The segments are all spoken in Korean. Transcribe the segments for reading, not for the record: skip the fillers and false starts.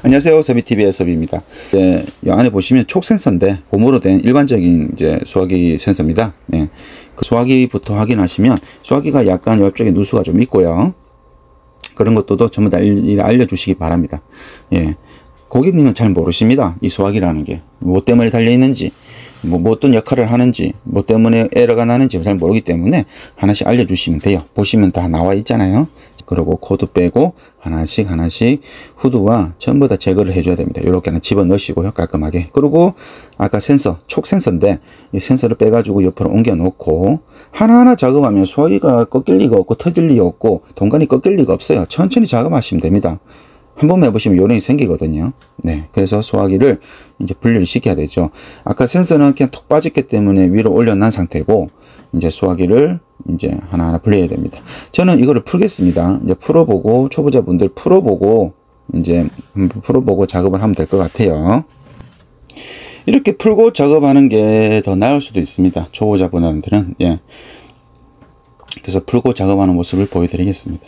안녕하세요. 서비TV의 서비입니다. 이 안에 보시면 촉 센서인데 고무로 된 일반적인 이제 소화기 센서입니다. 예. 그 소화기부터 확인하시면 소화기가 약간 옆쪽에 누수가 좀 있고요. 그런 것도 전부 다 알려주시기 바랍니다. 예. 고객님은 잘 모르십니다. 이 소화기라는 게 뭐 때문에 달려 있는지, 뭐 어떤 역할을 하는지, 뭐 때문에 에러가 나는지 잘 모르기 때문에 하나씩 알려주시면 돼요. 보시면 다 나와 있잖아요. 그리고 코드 빼고 하나씩 후드와 전부 다 제거를 해줘야 됩니다. 이렇게 하나 집어 넣으시고요, 깔끔하게. 그리고 아까 센서, 촉 센서인데 이 센서를 빼가지고 옆으로 옮겨 놓고 하나하나 작업하면 소화기가 꺾일 리가 없고 터질 리가 없고 동관이 꺾일 리가 없어요. 천천히 작업하시면 됩니다. 한번 해보시면 요령이 생기거든요. 네, 그래서 소화기를 이제 분리를 시켜야 되죠. 아까 센서는 그냥 톡 빠졌기 때문에 위로 올려놓은 상태고, 이제 소화기를 이제 하나하나 분리해야 됩니다. 저는 이거를 풀겠습니다. 이제 풀어보고, 초보자분들 풀어보고, 이제 한번 풀어보고 작업을 하면 될 것 같아요. 이렇게 풀고 작업하는 게 더 나을 수도 있습니다. 초보자분들은. 예. 그래서 풀고 작업하는 모습을 보여드리겠습니다.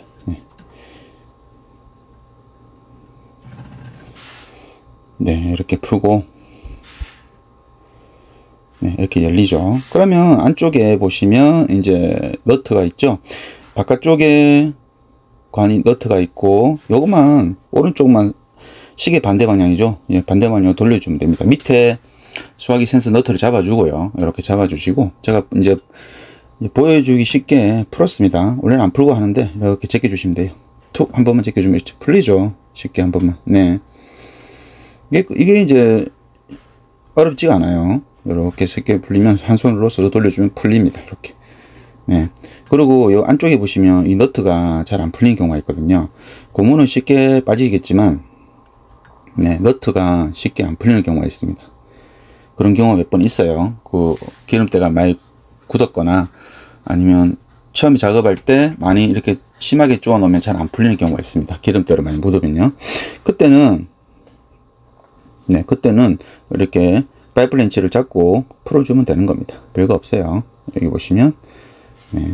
네, 이렇게 풀고, 네, 이렇게 열리죠. 그러면 안쪽에 보시면 이제 너트가 있죠. 바깥쪽에 관이 너트가 있고, 요것만 오른쪽만 시계 반대 방향이죠. 예, 반대 방향으로 돌려주면 됩니다. 밑에 소화기 센서 너트를 잡아주고요. 이렇게 잡아주시고, 제가 이제 보여주기 쉽게 풀었습니다. 원래는 안 풀고 하는데 이렇게 제껴주시면 돼요. 툭 한 번만 제껴주면 이렇게 풀리죠. 쉽게 한 번만. 네. 이게 이제 어렵지가 않아요. 이렇게 쉽게 풀리면 한 손으로 서로 돌려주면 풀립니다. 이렇게. 네. 그리고 이 안쪽에 보시면 이 너트가 잘 안 풀리는 경우가 있거든요. 고무는 쉽게 빠지겠지만, 네, 너트가 쉽게 안 풀리는 경우가 있습니다. 그런 경우가 몇 번 있어요. 그 기름때가 많이 굳었거나 아니면 처음에 작업할 때 많이 이렇게 심하게 쪼아 놓으면 잘 안 풀리는 경우가 있습니다. 기름때로 많이 묻으면요. 그때는 이렇게 파이프 렌치를 잡고 풀어주면 되는 겁니다. 별거 없어요. 여기 보시면, 네.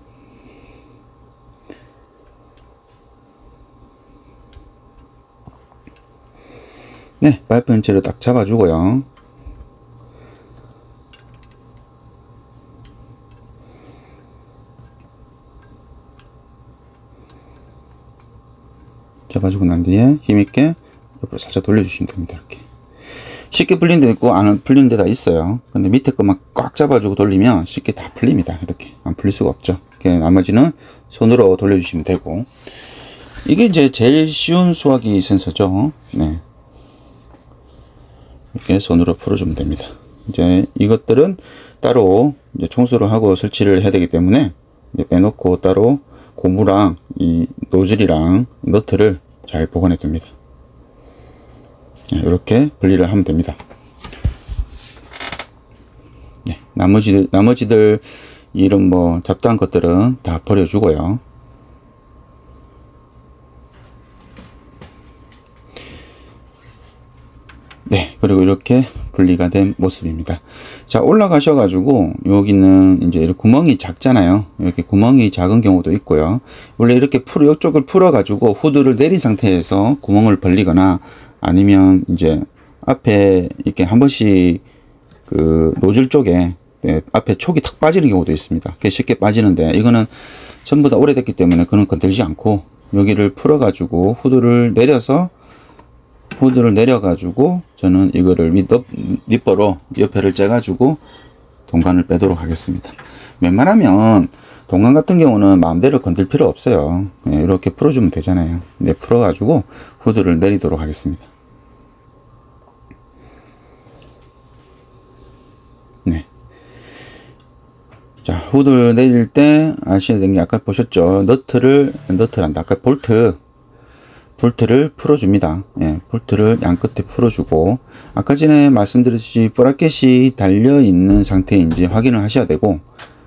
네, 파이프 렌치를 딱 잡아주고요. 잡아주고 난 뒤에 힘있게 옆으로 살짝 돌려주시면 됩니다. 이렇게. 쉽게 풀린 데 있고 안 풀리는 데가 있어요. 근데 밑에 거만 꽉 잡아주고 돌리면 쉽게 다 풀립니다. 이렇게 안 풀릴 수가 없죠. 나머지는 손으로 돌려주시면 되고, 이게 이제 제일 쉬운 소화기 센서죠. 네. 이렇게 손으로 풀어주면 됩니다. 이제 이것들은 따로 이제 청소를 하고 설치를 해야 되기 때문에 이제 빼놓고 따로 고무랑 이 노즐이랑 너트를 잘 보관해 둡니다. 이렇게 분리를 하면 됩니다. 네, 나머지들 이런 뭐 잡다한 것들은 다 버려주고요. 네, 그리고 이렇게 분리가 된 모습입니다. 자, 올라가셔가지고 여기는 이제 이렇게 구멍이 작잖아요. 이렇게 구멍이 작은 경우도 있고요. 원래 이렇게 이쪽을 풀어가지고 후드를 내린 상태에서 구멍을 벌리거나 아니면 이제 앞에 이렇게 한 번씩 그 노즐 쪽에 앞에 촉이 탁 빠지는 경우도 있습니다. 그게 쉽게 빠지는데 이거는 전부 다 오래됐기 때문에 그건 건들지 않고 여기를 풀어 가지고 후드를 내려가지고 저는 이거를 니퍼로 옆에를 째 가지고 동관을 빼도록 하겠습니다. 웬만하면 동관 같은 경우는 마음대로 건들 필요 없어요. 네, 이렇게 풀어주면 되잖아요. 네, 풀어가지고 후드를 내리도록 하겠습니다. 네. 자, 후드를 내릴 때 아셔야 되는 게 아까 보셨죠? 아까 볼트를 풀어줍니다. 예, 볼트를 양 끝에 풀어주고, 아까 전에 말씀드렸듯이 브라켓이 달려있는 상태인지 확인을 하셔야 되고,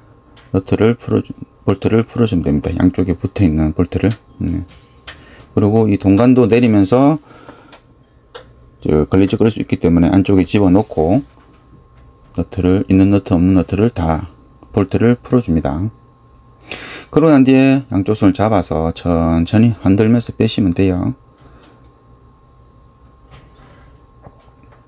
볼트를 풀어주면 됩니다. 양쪽에 붙어 있는 볼트를. 그리고 이 동관도 내리면서 걸리지 그럴 수 있기 때문에 안쪽에 집어넣고 있는 너트 없는 너트를 다 볼트를 풀어줍니다. 그러고 난 뒤에 양쪽 손을 잡아서 천천히 흔들면서 빼시면 돼요.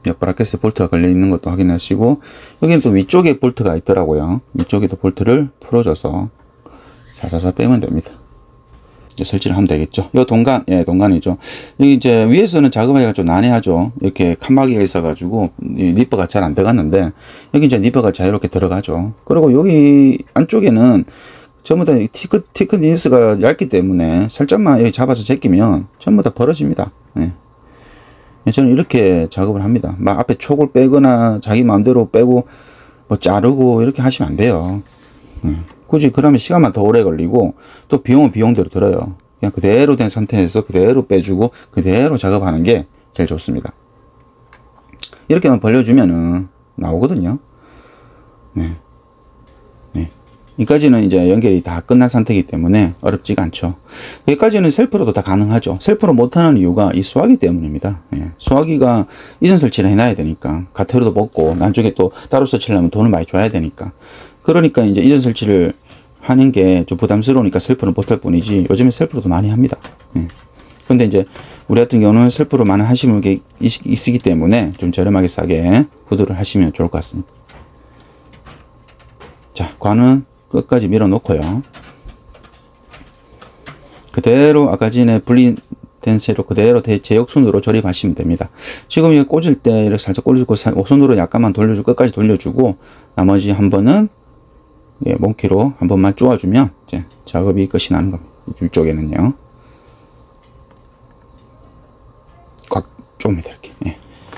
브라켓에 볼트가 걸려 있는 것도 확인하시고, 여기는 또 위쪽에 볼트가 있더라고요. 위쪽에도 볼트를 풀어줘서 살살살 빼면 됩니다. 이제 설치를 하면 되겠죠. 이 동간, 예, 동간이죠. 여기 이제 위에서는 작업하기가 좀 난해하죠. 이렇게 칸막이가 있어가지고 니퍼가 잘 안 들어갔는데, 여기 이제 니퍼가 자유롭게 들어가죠. 그리고 여기 안쪽에는 전부 다 티크니스가 얇기 때문에 살짝만 여기 잡아서 제끼면 전부 다 벌어집니다. 예. 저는 이렇게 작업을 합니다. 막 앞에 촉을 빼거나 자기 마음대로 빼고 뭐 자르고 이렇게 하시면 안 돼요. 굳이 그러면 시간만 더 오래 걸리고 또 비용은 비용대로 들어요. 그냥 그대로 된 상태에서 그대로 빼주고 그대로 작업하는 게 제일 좋습니다. 이렇게만 벌려주면은 나오거든요. 네. 여기까지는 이제 연결이 다 끝난 상태이기 때문에 어렵지가 않죠. 여기까지는 셀프로도 다 가능하죠. 셀프로 못하는 이유가 이 수화기 때문입니다. 예. 수화기가 이전 설치를 해놔야 되니까 가태료도 먹고 나중에 또 따로 설치하려면 돈을 많이 줘야 되니까, 그러니까 이제 이전 설치를 하는 게 좀 부담스러우니까 셀프는 못할 뿐이지 요즘에 셀프로도 많이 합니다. 예. 근데 이제 우리 같은 경우는 셀프로 많은 하시는 게 있기 때문에 좀 저렴하게 싸게 후드를 하시면 좋을 것 같습니다. 자, 관은 끝까지 밀어 놓고요. 그대로 아까 전에 분리된 채로 그대로 제역순으로 조립하시면 됩니다. 지금 이거 꽂을 때 이렇게 살짝 꽂고 손으로 약간만 돌려주고 끝까지 돌려주고 나머지 한 번은 예, 몽키로 한 번만 쪼아주면 이제 작업이 끝이 나는 겁니다. 이쪽에는요. 꽉 쪼입니다. 이렇게. 예.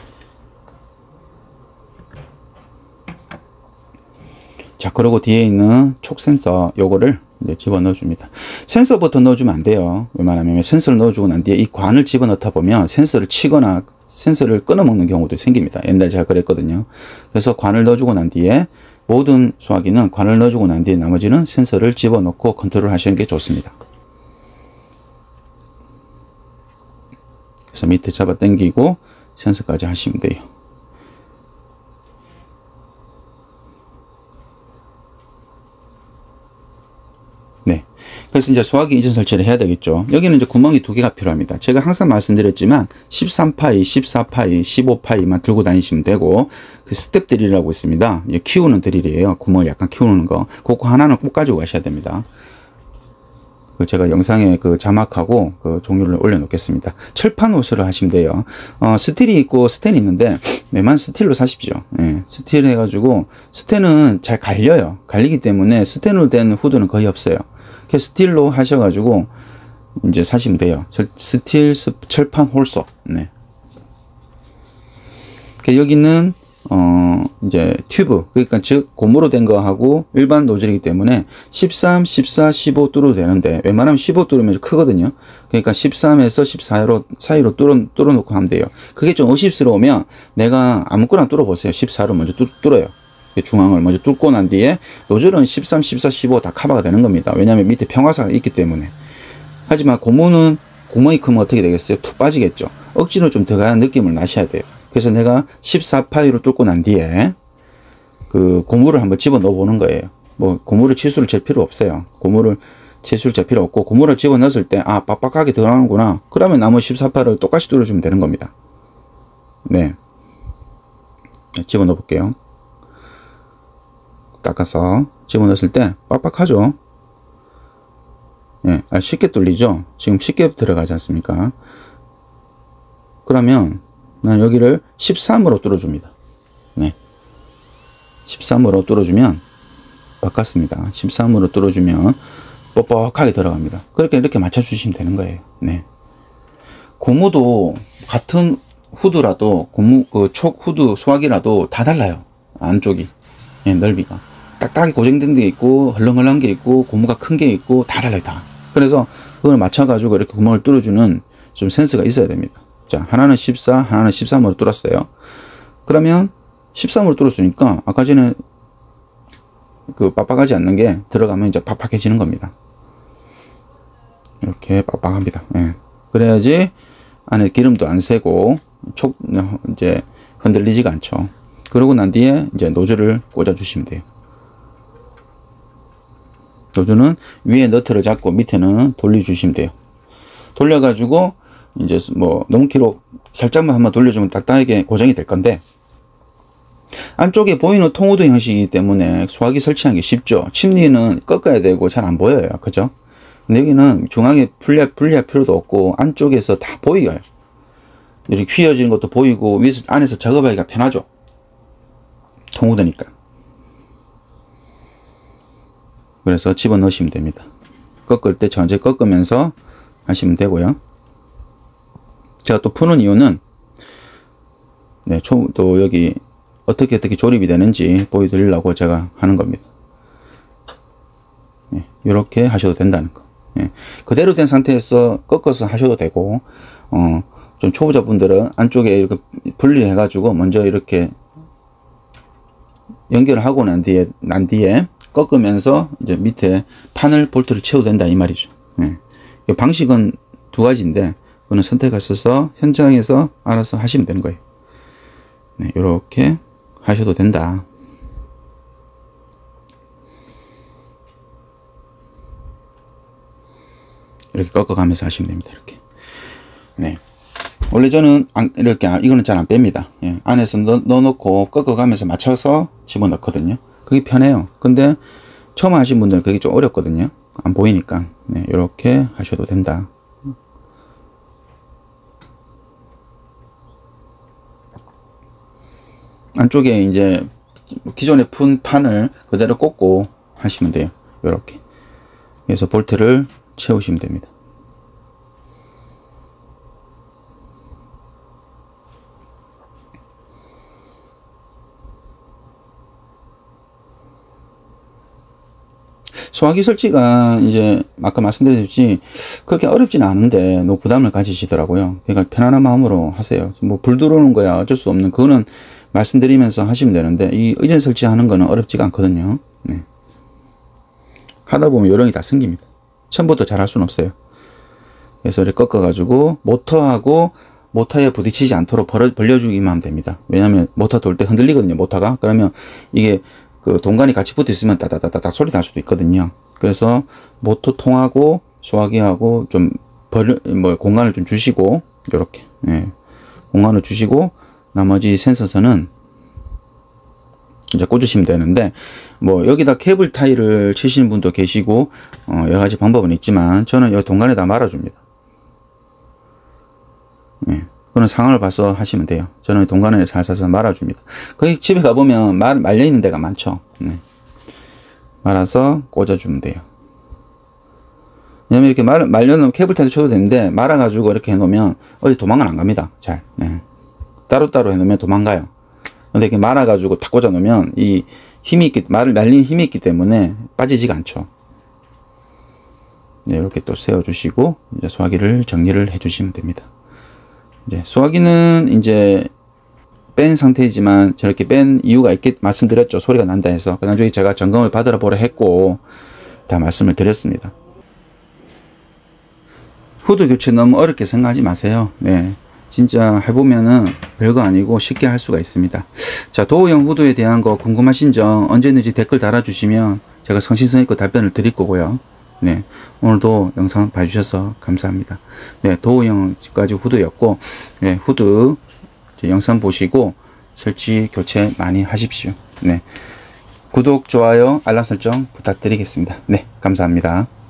자, 그리고 뒤에 있는 촉 센서 요거를 이제 집어넣어 줍니다. 센서부터 넣어주면 안 돼요. 웬만하면 센서를 넣어주고 난 뒤에 이 관을 집어넣다 보면 센서를 치거나 센서를 끊어먹는 경우도 생깁니다. 옛날에 제가 그랬거든요. 그래서 관을 넣어주고 난 뒤에 모든 수화기는 관을 넣어주고 난 뒤에 나머지는 센서를 집어넣고 컨트롤 하시는 게 좋습니다. 그래서 밑에 잡아 당기고 센서까지 하시면 돼요. 네. 그래서 이제 수화기 이전 설치를 해야 되겠죠. 여기는 이제 구멍이 두 개가 필요합니다. 제가 항상 말씀드렸지만 13파이, 14파이, 15파이만 들고 다니시면 되고, 그 스텝 드릴이라고 있습니다. 키우는 드릴이에요. 구멍을 약간 키우는 거. 그거 하나는 꼭 가지고 가셔야 됩니다. 그 제가 영상에 그 자막하고 그 종류를 올려놓겠습니다. 철판 호스를 하시면 돼요. 스틸이 있고 스텐이 있는데 웬만한 스틸로 사십시오. 예, 스틸 해가지고 스텐은 잘 갈려요. 갈리기 때문에 스텐으로 된 후드는 거의 없어요. 그래서 스틸로 하셔가지고 이제 사시면 돼요. 스틸 철판 홀서. 네. 여기는 이제 튜브, 그러니까 즉 고무로 된 거하고 일반 노즐이기 때문에 13, 14, 15 뚫어도 되는데 웬만하면 15 뚫으면 크거든요. 그러니까 13에서 14 사이로 뚫어놓고 하면 돼요. 그게 좀 의심스러우면 내가 아무거나 뚫어보세요. 14로 먼저 뚫어요. 중앙을 먼저 뚫고 난 뒤에 노즐은 13, 14, 15 다 커버가 되는 겁니다. 왜냐하면 밑에 평화사가 있기 때문에. 하지만 고무는 구멍이 크면 어떻게 되겠어요? 툭 빠지겠죠. 억지로 좀 들어가는 느낌을 나셔야 돼요. 그래서 내가 14파이로 뚫고 난 뒤에 그 고무를 한번 집어 넣어 보는 거예요. 뭐 고무를 치수를 잴 필요 없어요. 고무를 치수를 잴 필요 없고, 고무를 집어 넣었을 때 아, 빡빡하게 들어가는구나. 그러면 나머지 14파이를 똑같이 뚫어주면 되는 겁니다. 네. 집어 넣어 볼게요. 닦아서 집어 넣었을 때 빡빡하죠. 예, 쉽게 뚫리죠. 지금 쉽게 들어가지 않습니까? 그러면 난 여기를 13으로 뚫어줍니다. 네. 13으로 뚫어주면 바꿨습니다. 13으로 뚫어주면 뻑뻑하게 들어갑니다. 그렇게 이렇게 맞춰주시면 되는 거예요. 네. 고무도 같은 후드라도 고무 그 촉 후드 수화기라도 다 달라요. 안쪽이 예, 넓이가 딱딱하게 고정된 게 있고 헐렁헐렁한 게 있고 고무가 큰 게 있고 다 달라요. 다. 그래서 그걸 맞춰가지고 이렇게 구멍을 뚫어주는 좀 센스가 있어야 됩니다. 자, 하나는 14, 하나는 13으로 뚫었어요. 그러면 13으로 뚫었으니까 아까 전에 그 빡빡하지 않는 게 들어가면 이제 팍팍해지는 겁니다. 이렇게 빡빡합니다. 예. 그래야지 안에 기름도 안 새고 이제 흔들리지가 않죠. 그러고 난 뒤에 이제 노즐을 꽂아 주시면 돼요. 노즐은 위에 너트를 잡고 밑에는 돌려 주시면 돼요. 돌려 가지고 이제 뭐 너무 길어 살짝만 한번 돌려주면 딱딱하게 고정이 될 건데, 안쪽에 보이는 통우드 형식이기 때문에 소화기 설치하기 쉽죠. 침리는 꺾어야 되고 잘 안 보여요. 그죠? 근데 여기는 중앙에 분리할 필요도 없고 안쪽에서 다 보여요. 이렇게 휘어지는 것도 보이고 위에서 안에서 작업하기가 편하죠. 통우드니까. 그래서 집어넣으시면 됩니다. 꺾을 때 천천히 꺾으면서 하시면 되고요. 제가 또 푸는 이유는 네, 또 여기 어떻게 조립이 되는지 보여드리려고 제가 하는 겁니다. 네, 이렇게 하셔도 된다는 거. 네, 그대로 된 상태에서 꺾어서 하셔도 되고, 좀 초보자분들은 안쪽에 이렇게 분리해 가지고 먼저 이렇게 연결을 하고 난 뒤에 꺾으면서 이제 밑에 판을 볼트를 채워도 된다 이 말이죠. 네. 방식은 두 가지인데 그거는 선택하셔서 현장에서 알아서 하시면 되는 거예요. 네, 이렇게 하셔도 된다. 이렇게 꺾어가면서 하시면 됩니다. 이렇게. 네. 원래 저는 이렇게 이거는 잘 안 뺍니다. 예. 안에서 넣어놓고 꺾어가면서 맞춰서 집어넣거든요. 그게 편해요. 근데 처음 하신 분들은 그게 좀 어렵거든요. 안 보이니까. 네, 이렇게 하셔도 된다. 안쪽에 이제 기존에 푼 판을 그대로 꽂고 하시면 돼요. 이렇게. 그래서 볼트를 채우시면 됩니다. 소화기 설치가 이제 아까 말씀드렸듯이 그렇게 어렵지는 않은데 너무 부담을 가지시더라고요. 그러니까 편안한 마음으로 하세요. 뭐 불 들어오는 거야 어쩔 수 없는 그거는 말씀드리면서 하시면 되는데 이 의전 설치하는 거는 어렵지가 않거든요. 네. 하다 보면 요령이 다 생깁니다. 처음부터 잘 할 수는 없어요. 그래서 이렇게 꺾어 가지고 모터에 부딪히지 않도록 벌려주기만 하면 됩니다. 왜냐하면 모터 돌 때 흔들리거든요. 모터가. 그러면 이게 그 동간이 같이 붙어 있으면 따다다다닥 소리 날 수도 있거든요. 그래서 모터 통하고 소화기하고 좀 공간을 좀 주시고 이렇게 공간을 주시고 나머지 센서선은 이제 꽂으시면 되는데 뭐 여기다 케이블 타이를 치시는 분도 계시고 여러 가지 방법은 있지만 저는 여기 동간에다 말아줍니다. 그런 상황을 봐서 하시면 돼요. 저는 동간에 살살 말아줍니다. 거기 집에 가보면 말려있는 데가 많죠. 말아서 꽂아주면 돼요. 왜냐면 이렇게 말려놓으면 케이블 타이도 쳐도 되는데 말아가지고 이렇게 해놓으면 어디 도망은 안 갑니다. 잘. 따로따로 해놓으면 도망가요. 근데 이렇게 말아가지고 탁 꽂아놓으면 이 힘이 말린 힘이 있기 때문에 빠지지가 않죠. 네, 이렇게 또 세워주시고 이제 소화기를 정리를 해주시면 됩니다. 이제 소화기는 이제 뺀 상태이지만 저렇게 뺀 이유가 있게 말씀드렸죠. 소리가 난다 해서. 나중에 제가 점검을 받으러 보라 했고 다 말씀을 드렸습니다. 후드 교체 너무 어렵게 생각하지 마세요. 네, 진짜 해보면은 별거 아니고 쉽게 할 수가 있습니다. 자, 도어형 후드에 대한 거 궁금하신 점 언제든지 댓글 달아주시면 제가 성실성의껏 답변을 드릴 거고요. 네, 오늘도 영상 봐주셔서 감사합니다. 네, 도어형까지 후드였고, 네, 후드 영상 보시고 설치 교체 많이 하십시오. 네, 구독, 좋아요, 알람 설정 부탁드리겠습니다. 네, 감사합니다.